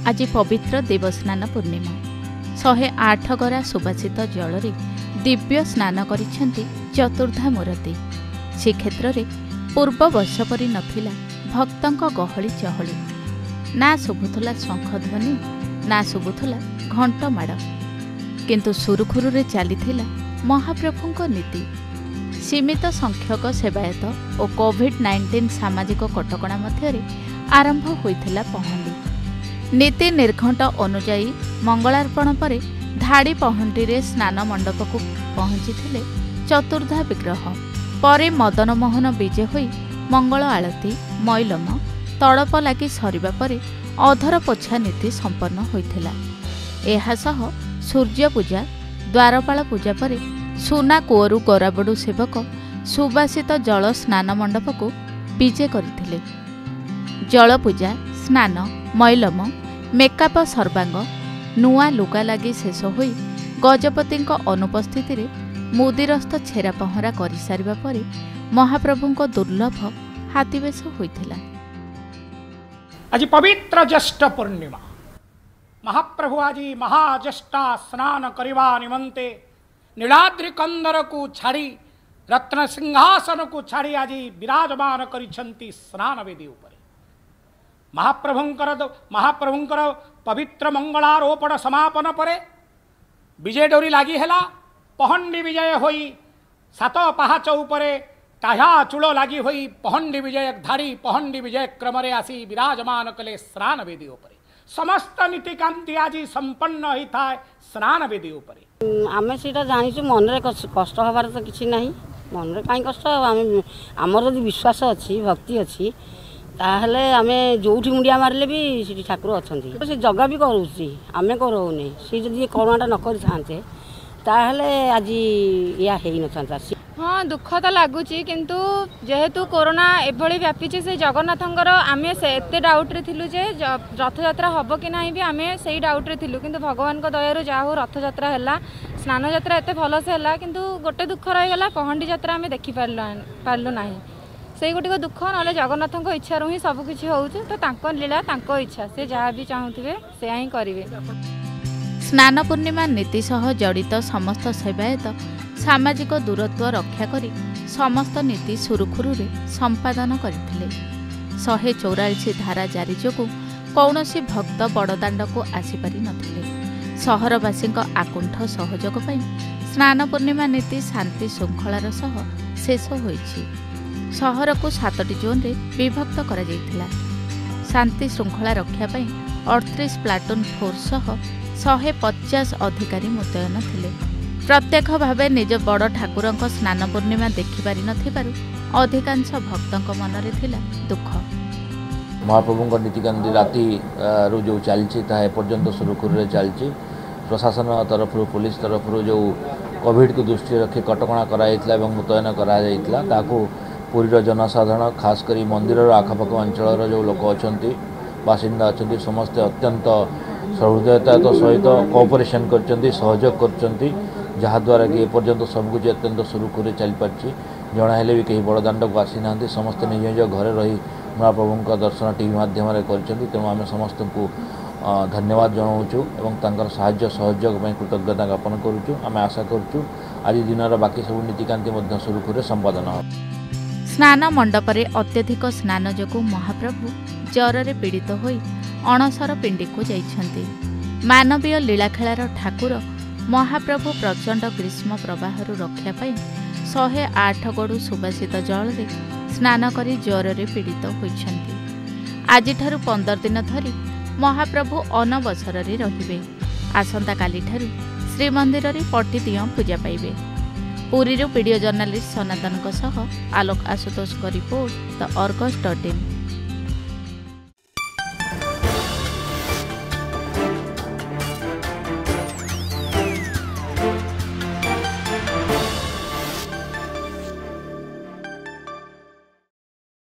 आज पवित्र देवस्नान पूर्णिमा 108 गरा सुबासित जल दिव्य स्नान करिसेंती चतुर्धा मूर्ति। श्रीक्षेत्र में पूर्व वर्ष परी नथिला भक्तंक गहली चहली। ना शुभुला शंखध्वनि ना शुभुला घंट माड़, किंतु सुरुखुरु चलीथिला महाप्रभुंक नीति। सीमित संख्यक सेवायत और कोविड-19 सामाजिक कटकणा मध्य आरंभ होइथिला पहंडी। नीति निर्घंट अनुजाई मंगलार्पण पर धाड़ी पहंडी रे स्नान मंडप को पहुंची चतुर्धा विग्रह परे मदन मोहन विजे होई मंगल आलती मैलम तड़प लगी सरिबा परे अधर पोछा नीति संपन्न होइथिला। एहासह सूर्य पूजा द्वारपाल पूजा परे सुना कूअरु गराबड़ू सेवक सुबासित जल स्नान मंडप को विजे करथिले। जल पूजा स्नान मैलम मेकअप सर्वांग नुआ लुगा लगी शेष होई गजपति अनुपस्थित मुदिरस्थ छेरा पहरा कर सारिबा परे महाप्रभुंक दुर्लभ हाथीवेश होइथिला। आज पवित्र ज्येष्ठ पूर्णिमा महाप्रभु आज महाज्येष्ठा स्नान करवा निमंते नीलाद्रि कंदर को छाड़ी रत्न सिंहासन को छाड़ी आज विराजमान करिसेंती स्नान वेदी उपरे। महाप्रभुंकर पवित्र मंगलारोपण समापन परे विजय डोरी लगी है। पहंडी विजय होई सात पहाच उपरे टाहा चूल लगी होई पहंडी विजय धाड़ी पहंडी विजय क्रम आसी विराजमान कले स्नान वेदी उपरे। समस्त नीतिकांति आज संपन्न होता है स्नान वेदी उपरे। आमे सीटा जानिछु मन रे कष्ट हबार तो किछि नाही। मन रे काई कष्ट आमे हमर जदि विश्वास अछि भक्ति अछि ताहले आमे जोठी मुंडिया मारले भी सीठी ठाकुर अछंती से जगह भी करूछि आमे करौने से जदि कोरोनाटा न करि थांते ताहले आज या हेई न थांता। हाँ दुख तो लगुच किंतु जेहेतु कोरोना एभली व्यापी से जगन्नाथंकर आमे से एते डाउट रे थिलु जे रथ यात्रा हबो कि नाही भी आमे सेही डाउट रे थिलु, किंतु भगवान को दयारु जाहु रथ यात्रा हैला स्नान यात्रा एते भल से हैला। किंतु गोटे दुख रही गला पहंडी यात्रा आमे देखि पारलु नाही। से गोटे दुख ना जगन्नाथ इच्छा ही सबकि हो तो लीला इच्छा से जहाँ भी चाहूे से ही करेंगे। स्नान पूर्णिमा नीति सह जड़ित समस्त सेवायत सामाजिक दूरत्व रक्षा करी समस्त नीति सुरुखुरु संपादन करथिले। 144 धारा जारी जोगु कौनसी भक्त बड़दाण्ड को आसीपारि नथिले। सहरवासी आकुंठ सहयोग पई स्नान पूर्णिमा नीति शांति श्रृंखलार सह शेष होईछि। सहर को 7टी जोन रे विभक्त करा जायथिला। शांति श्रृंखला रक्षा पई 38 प्लाटून फोर्स सह 150 अधिकारी मुतयन थिले। प्रत्यक्ष भावे निज बड़ ठाकुरंक स्नान पूर्णिमा देखि पारि नथिबारु अधिकांश भक्तंक मनरे थिला दुख। महाप्रभुंक नीतिकांति राति रो जो चलछि ता पर्यंत सुरुखुरु चलछि। प्रशासन तरफ पुलिस तरफ जो कोविड को दृष्टि रखी कटकणा कराइथिला एवं मुतयन करा जायथिला ताकू पुरीर जनसाधारण खासकर मंदिर आखपाख अंचल जो लोक अच्छा बासिंदा अच्छा समस्ते अत्यंत सहृदयता सहित कोऑपरेशन कर सहयोग कर जहाद्वारा कि एपर्यंत सबकुछ अत्यंत सुरुखुरु चली पार्टी। जनाइले भी कहीं बड़दाण्ड को आसी ना समस्ते निज निज घर रही महाप्रभु दर्शन टीवी माध्यम तेणु आम समस्त को धन्यवाद जनाऊँ और साहाय्य सहयोग कृतज्ञता ज्ञापन करुँ। आम आशा करुँ आज दिन बाकी सब नीतिकांति सुरुखुरु संपादन हो। स्नान मंडपरे अत्यधिक स्नान जोगु महाप्रभु ज्वरे पीड़ित होई अणसर पिंडी को जाइछन्ति। मानवीय लीलाखेलार ठाकुर महाप्रभु प्रचंड ग्रीष्म प्रवाहरु रक्षा पाई 108 गड़ू सुबासित जल स्नान करी ज्वरे पीड़ित होइछन्ति। आजिठारु 15 दिन धरी महाप्रभु अनवसर रहिबे। आसंता काली ठारु श्रीमंदिर रे पट्टिदिय पूजा पाइबे। पुरी वीडियो जर्नालिस्ट सनातन सह आलोक आशुतोष का रिपोर्ट द अर्गस.in।